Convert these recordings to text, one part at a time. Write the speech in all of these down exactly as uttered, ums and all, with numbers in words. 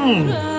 Mm.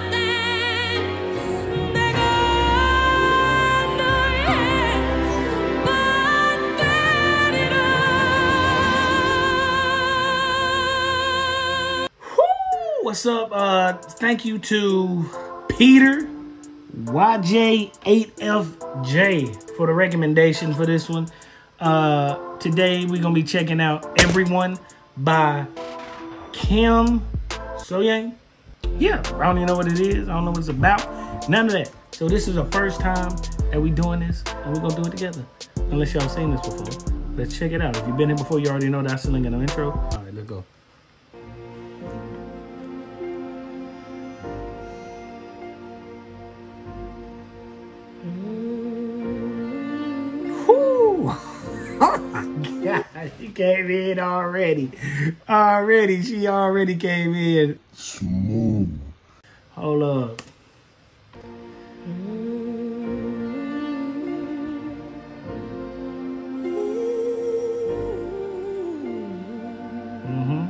What's up? Uh, thank you to Peter Y J eight F J for the recommendation for this one. Uh, today we're gonna be checking out Everyone by Kim Sohyang. Yeah, I don't even know what it is. I don't know what it's about. None of that. So this is the first time that we doing this, and we're gonna do it together. Unless y'all seen this before. Let's check it out. If you've been here before, you already know that's the link in the intro. All right, let's go. Oh my God, she came in already. Already, she already came in. Smooth. Hold up. Mm-hmm.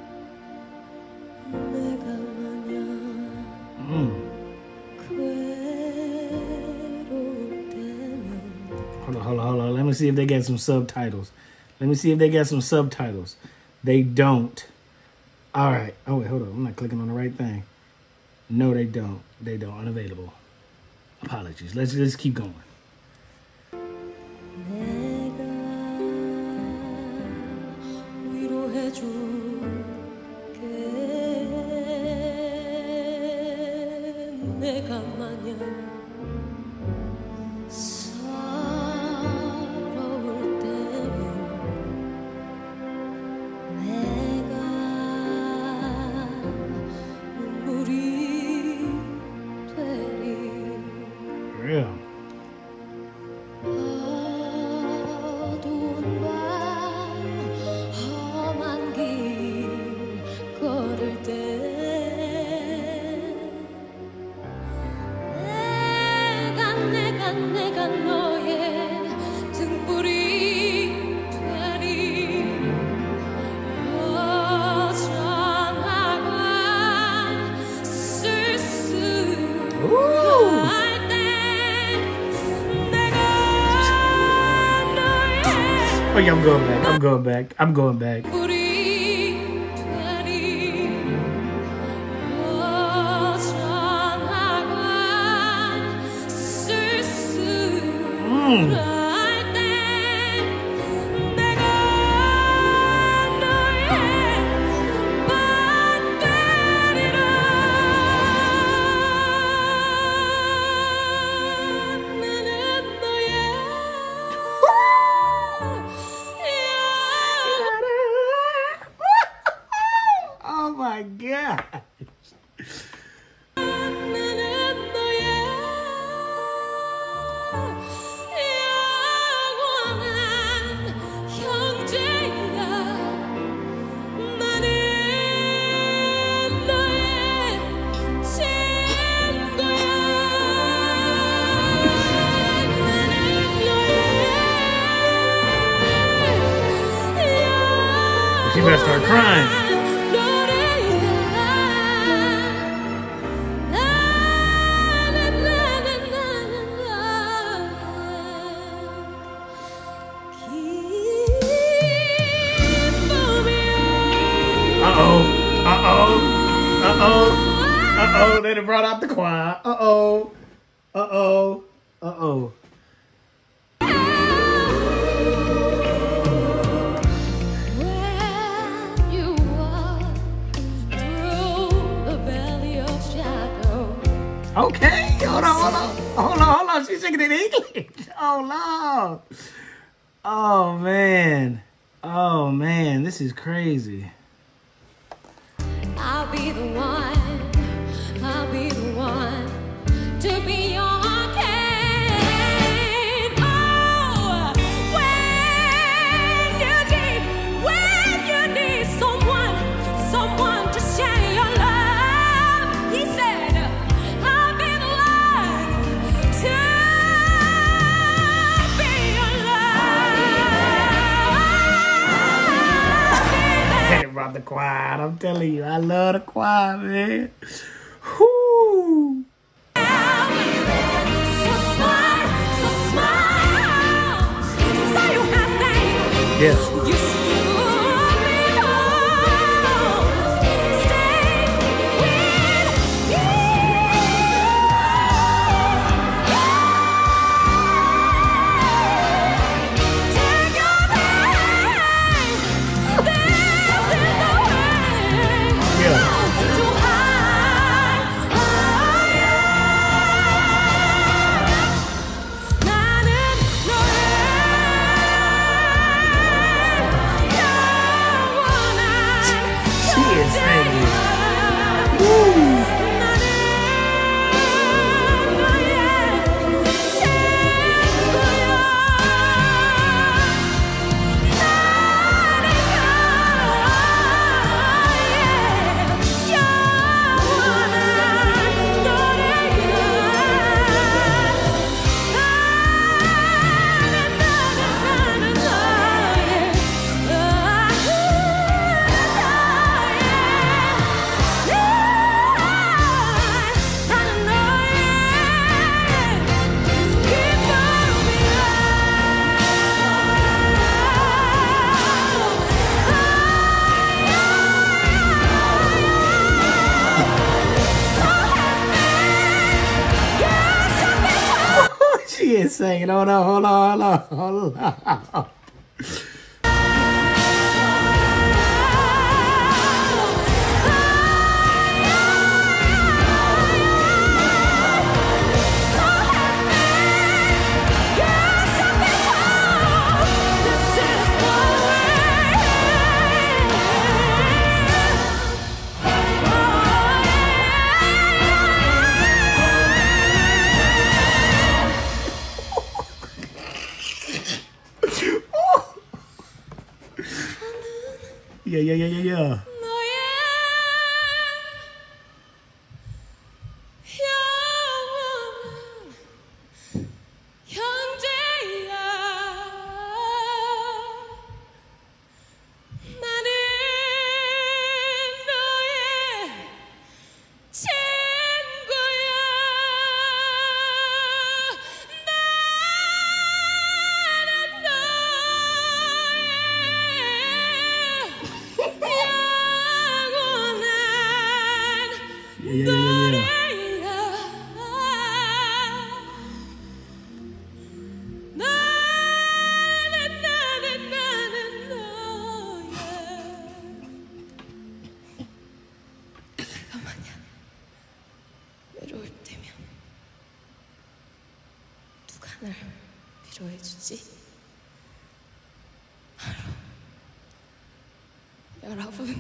Mm. Hold on, hold on, hold on. Let me see if they got some subtitles. Let me see if they got some subtitles. They don't. All right. Oh, wait, hold on. I'm not clicking on the right thing. No, they don't. They don't. Unavailable. Apologies. Let's just keep going. Real. Oh yeah, I'm going back. I'm going back. I'm going back. Mm. Oh my God. She better start crying. Uh-oh, uh-oh, uh-oh, uh-oh, they done brought out the choir. Uh-oh, uh-oh, uh-oh. Okay, hold on, hold on, hold on, hold on, she's singing in English. Oh, Lord. Oh, man. Oh, man, this is crazy. I'll be the one, I'll be the one to be your king. Oh, when you need, when you need someone, someone to share your love, he said, I'll be the one to be your love. Hey, about the choir, I'm telling you, I love the choir, man. Yeah. You stood before, stay with me. Take your time. This is the way. Yeah. To hide. 나는 너의 영원한 She is singing. 존재야. Woo. 나는 너의 친구야. 나는 너의 영원한 노래야. She is singing. Hold on, hold on, hold on, hold on. Yeah, yeah, yeah, yeah, yeah. Yeah, yeah, yeah, yeah, yeah. 외로울 때면 누가 날 위로해주지? 바로 여러분.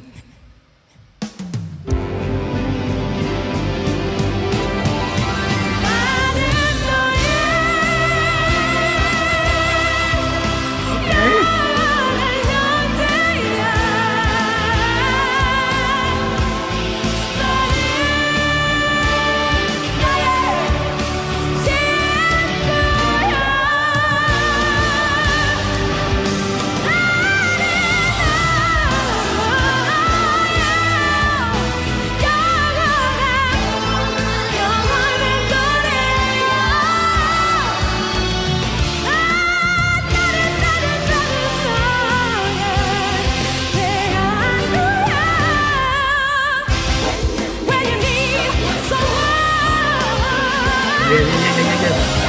Yeah, yeah, yeah, yeah,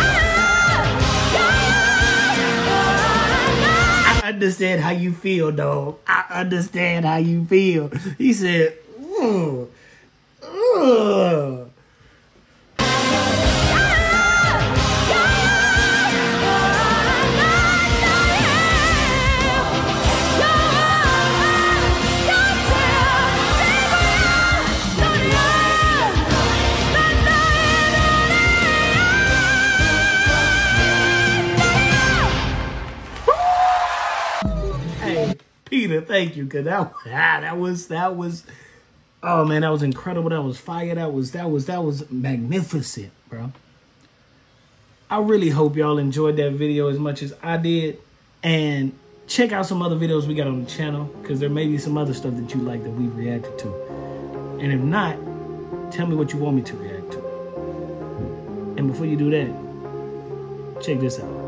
yeah. I understand how you feel, dog. I understand how you feel. He said, ugh, ugh. Peter, thank you, cause that ah, that was that was oh man, that was incredible. That was fire. That was that was that was magnificent, bro. I really hope y'all enjoyed that video as much as I did, and check out some other videos we got on the channel, because there may be some other stuff that you like that we've reacted to, and if not, tell me what you want me to react to. And before you do that, check this out.